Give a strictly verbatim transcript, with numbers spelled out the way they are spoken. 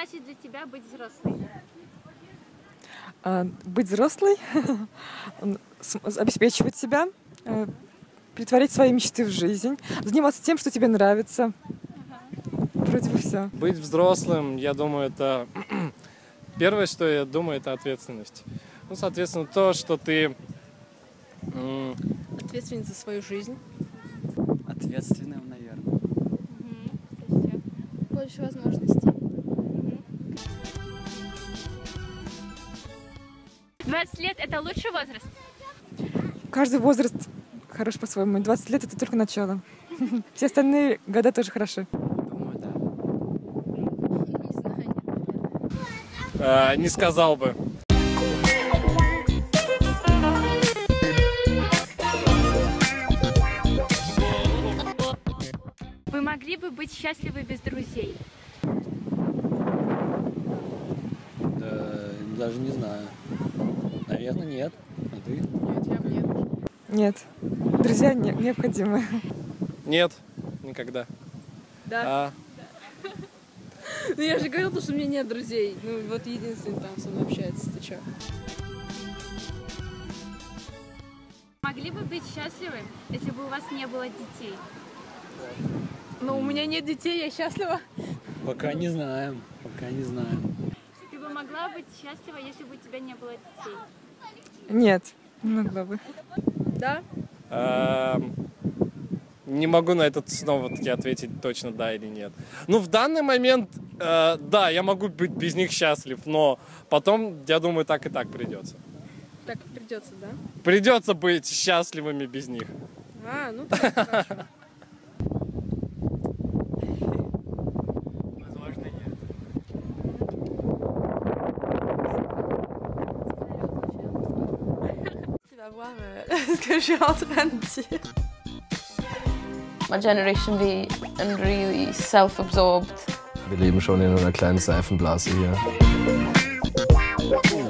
значит для тебя быть взрослой? А, быть взрослой, обеспечивать себя, претворять свои мечты в жизнь, заниматься тем, что тебе нравится. Ага. Вроде бы все. Быть взрослым, я думаю, это... Первое, что я думаю, это ответственность. Ну, соответственно, то, что ты... Ответственность за свою жизнь. Ответственным, наверное. Угу. Больше возможностей. двадцать лет – это лучший возраст? Каждый возраст хорош по-своему. двадцать лет – это только начало. Все остальные года тоже хороши. Думаю, да. Не знаю, нет. А, не сказал бы. Вы могли бы быть счастливы без друзей? Да, даже не знаю. Наверное, нет. А ты? Нет, я бы нет. Нет. Друзья не, необходимы. Нет, никогда. Да? А, Ну я же говорила, что у меня нет друзей. Ну вот единственный там со мной общается. Ты чё? Могли бы быть счастливы, если бы у вас не было детей? Но у меня нет детей, я счастлива. Пока не знаем. Пока не знаем. Ты бы могла быть счастлива, если бы у тебя не было детей? Нет, не могла бы. Да? а, не могу на этот снова-таки ответить точно да или нет. Ну, в данный момент, э, да, я могу быть без них счастлив, но потом, я думаю, так и так придется. Так придется, да? Придется быть счастливыми без них. А, ну так, хорошо. Возможно, нет. Tu vas voir euh, ce que je suis en train de dire. My generation, we are really self-absorbed. Wir leben schon in einer kleinen Seifenblase hier.